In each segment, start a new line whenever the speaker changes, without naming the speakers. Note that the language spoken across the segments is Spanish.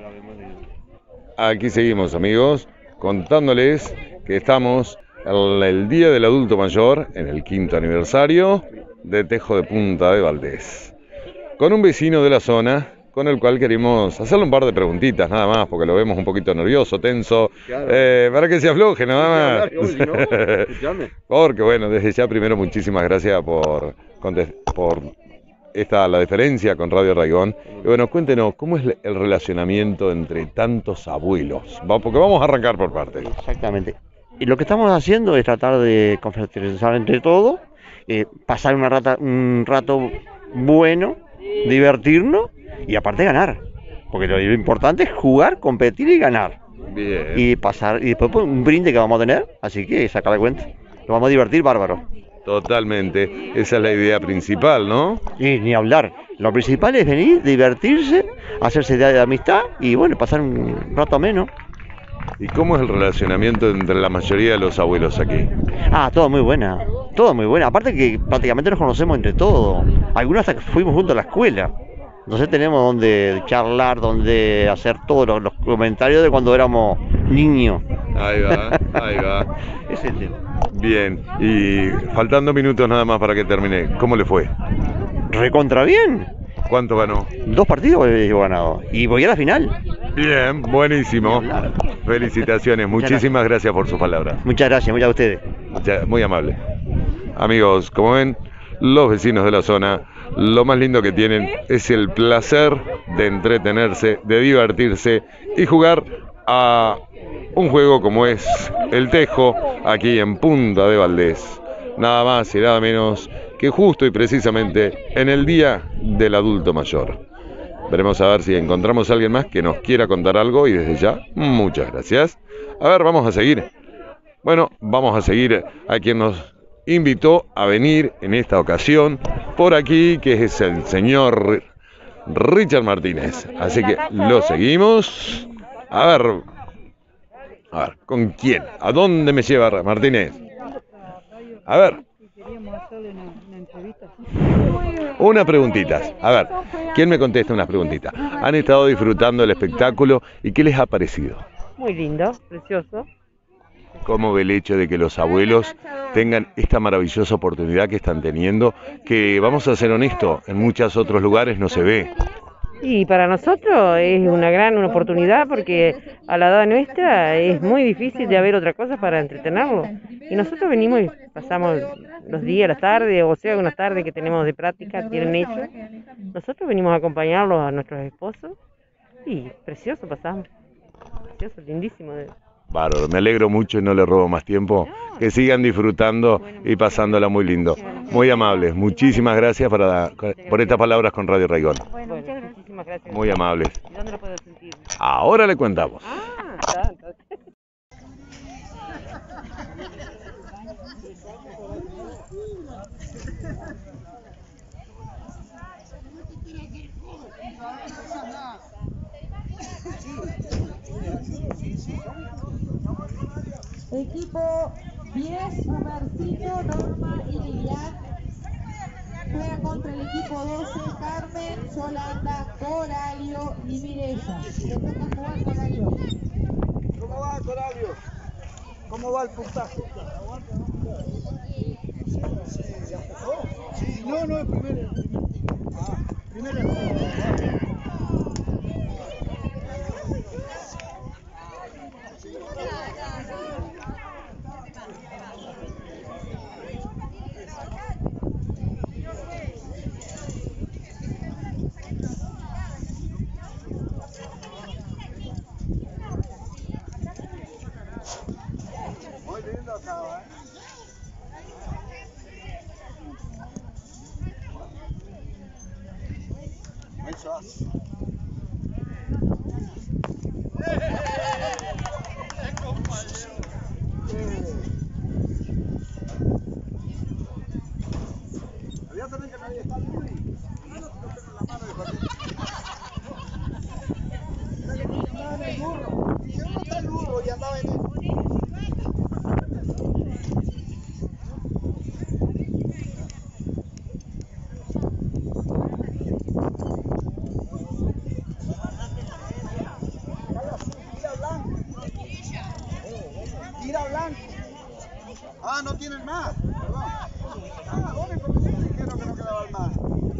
Aquí seguimos, amigos, contándoles que estamos en el Día del Adulto Mayor, en el 5º aniversario de Tejo de Punta de Valdés, con un vecino de la zona, con el cual queremos hacerle un par de preguntitas nada más, porque lo vemos un poquito nervioso, tenso,
Claro.
para que se afloje nada más.
Si no, escuchame.
Porque bueno, desde ya primero muchísimas gracias por la diferencia con Radio Raigón. Y bueno, cuéntenos, ¿cómo es el relacionamiento entre tantos abuelos? Porque vamos a arrancar por partes.
Exactamente. Y lo que estamos haciendo es tratar de confraternizar entre todos, pasar un rato bueno, divertirnos y aparte ganar. Porque lo importante es jugar, competir y ganar.
Bien.
Y después pues, un brinde que vamos a tener, así que saca la cuenta. Lo vamos a divertir bárbaro.
Totalmente, esa es la idea principal, ¿no?
Y ni hablar. Lo principal es venir, divertirse, hacerse idea de amistad y bueno, pasar un rato ameno.
¿Y cómo es el relacionamiento entre la mayoría de los abuelos aquí?
Todo muy buena, todo muy buena. Aparte que prácticamente nos conocemos entre todos. Algunos hasta que fuimos juntos a la escuela. Entonces tenemos donde charlar, donde hacer todos los comentarios de cuando éramos niños.
Ahí va, ahí va.
Ese es el tema.
Bien, y faltando minutos nada más para que termine, ¿cómo le fue?
Recontra bien.
¿Cuánto ganó?
2 partidos he ganado. Y voy a la final.
Bien, buenísimo. Felicitaciones, muchísimas gracias por sus palabras.
Muchas gracias a ustedes.
Muy amable. Amigos, como ven, los vecinos de la zona, lo más lindo que tienen es el placer de entretenerse, de divertirse y jugar a un juego como es el tejo aquí en Punta de Valdés. Nada más y nada menos que justo y precisamente en el Día del Adulto Mayor. Veremos a ver si encontramos a alguien más que nos quiera contar algo y desde ya, muchas gracias. A ver, vamos a seguir. Bueno, vamos a seguir a quien nos invitó a venir en esta ocasión por aquí, que es el señor Richard Martínez. Así que lo seguimos. A ver, ¿con quién? ¿A dónde me lleva Martínez? A ver. Unas preguntitas. A ver, ¿quién me contesta unas preguntitas? ¿Han estado disfrutando del espectáculo y qué les ha parecido?
Muy lindo, precioso.
¿Cómo ve el hecho de que los abuelos tengan esta maravillosa oportunidad que están teniendo? Que, vamos a ser honestos, en muchos otros lugares no se ve.
Y para nosotros es una gran oportunidad porque a la edad nuestra es muy difícil de haber otra cosa para entretenerlo. Y nosotros venimos y pasamos los días, las tardes, o sea, unas tardes que tenemos de práctica, tienen ellos. Nosotros venimos a acompañarlos a nuestros esposos y precioso pasamos. Precioso, lindísimo.
Bárbaro, me alegro mucho y no le robo más tiempo. Que sigan disfrutando y pasándola muy lindo. Muy amables, muchísimas gracias por estas palabras con Radio Raigón.
Bueno, muchísimas gracias.
Muy amables.
¿Y dónde lo puedo sentir?
Ahora le contamos.
Está, entonces.
Equipo 10, Marcito, Norma y Lilian. Juega contra el equipo 12, Carmen, Yolanda, Coralio y Mireya. Le toca jugar Coralio.
¿Cómo va, Coralio? ¿Cómo va el puntaje? ¿Ya empezó? Sí, no, es primero. Primero. Muy lindo acá, Ahí estás. Había también que nadie está muy. No lo tengo en la mano de Joaquín. Andaba en el burro. Yo no el burro y andaba en el. Ah, no tienen más. Perdón. Ah, bueno, ¿y por qué me dijeron que no quedaban más?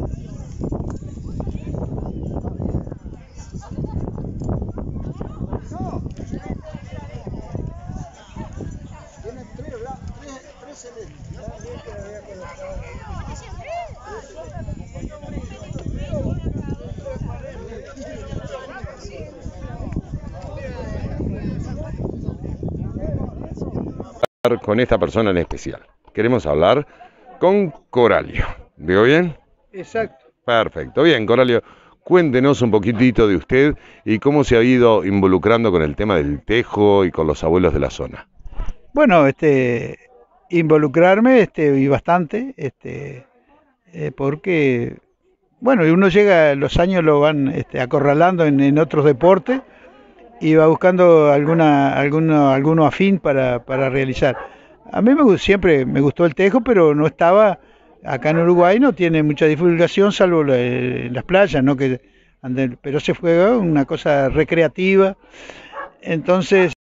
No. Tienen tres, ¿verdad? Tres celestes.
Con esta persona en especial. Queremos hablar con Coralio. ¿Digo bien?
Exacto.
Perfecto. Bien, Coralio, cuéntenos un poquitito de usted y cómo se ha ido involucrando con el tema del tejo y con los abuelos de la zona.
Bueno, involucrarme, y bastante, porque, bueno, uno llega, los años lo van, acorralando en otros deportes y va buscando alguno afín para realizar. A mí siempre me gustó el tejo, pero no estaba, acá en Uruguay no tiene mucha divulgación, salvo en las playas, ¿no? Pero se juega una cosa recreativa, entonces